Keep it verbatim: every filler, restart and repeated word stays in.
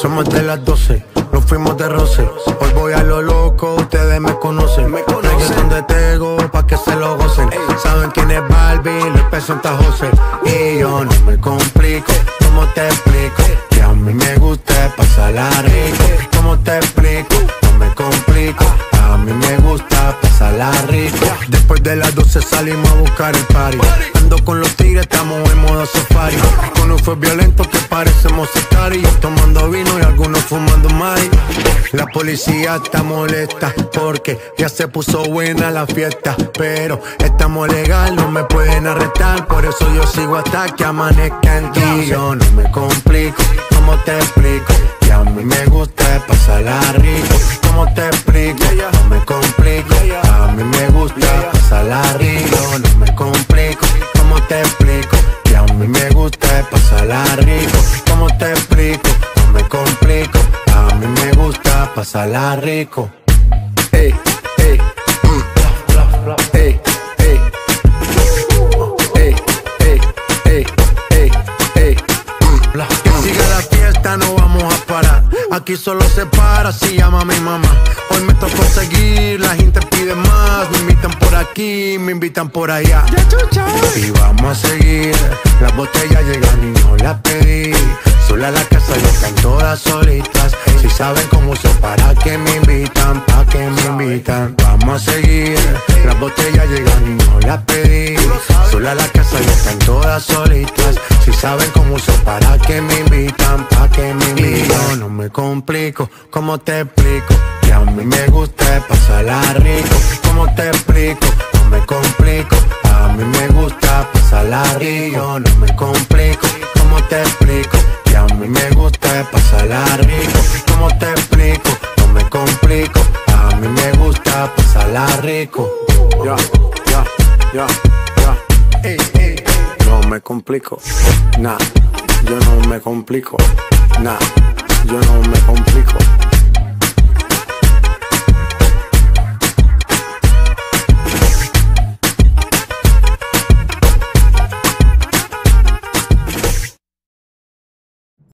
Somos de las doce, nos fuimos de roce. Hoy voy a lo loco, ustedes me conocen. Me conocen de Tego, pa' que se lo gocen. Saben quién es Barbie, les presenta José. Y yo no me complico, ¿cómo te explico? Que a mí me gusta pasarla rico. ¿Cómo te explico? No me complico, a mí me gusta pasarla rico. Después de las doce salimos a buscar el party. Ando con los tigres, estamos en modo safari. Con un fue violento que parecemos sicarios, tomando vino y algunos fumando mari. La policía está molesta porque ya se puso buena la fiesta, pero estamos legal, no me pueden arrestar. Por eso yo sigo hasta que amanezca en ti. Yo no me complico, ¿cómo te explico? Que a mí me gusta pasarla rico. ¿Cómo te explico? No me complico, a mí me gusta pasarla rico. No me complico, ¿cómo te explico? Que a mí me gusta pasarla rico. ¿Cómo te explico? No me complico, a mí me gusta pasarla rico. Ey, ey, mm. Ey, ey, ey, ey, ey, ey, ey, mm. Que siga la fiesta, no vamos a parar. Aquí solo se para si llama mi mamá. Hoy me tocó seguir, la gente pide más. Me invitan por aquí, me invitan por allá. Y vamos a seguir, las botellas llegan y no las pedí. Sola la casa ya están todas solitas. Si saben cómo se para que me invitan, pa' que me invitan. Vamos a seguir, las botellas llegan y no las pedí. Sola la casa ya están todas solitas. Si saben cómo se para que me invitan, pa' que me invitan. Y yo no me complico, ¿cómo te explico? Que a mí me gusta pasarla rico. ¿Cómo te explico? No me complico, a mí me gusta pasarla rico. Yo no me complico, ¿cómo te explico? Que a mí me gusta pasarla rico. ¿Cómo te explico? No me complico, a mí me gusta pasarla rico. Ya, ya, ya, ya. Ey, ey. No me complico, nah, yo no me complico, nah, yo no me complico.